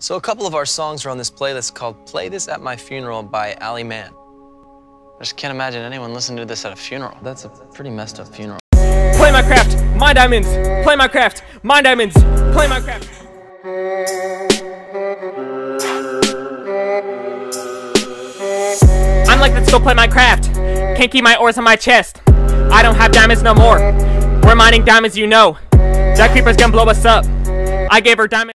So a couple of our songs are on this playlist called Play This at My Funeral by Ali Mann. I just can't imagine anyone listening to this at a funeral. That's a pretty messed up funeral. Play my craft, my diamonds. Play my craft, my diamonds. Play my craft. I'm like that, still play my craft. Can't keep my oars on my chest. I don't have diamonds no more. We're mining diamonds, you know. That creeper's gonna blow us up. I gave her diamonds.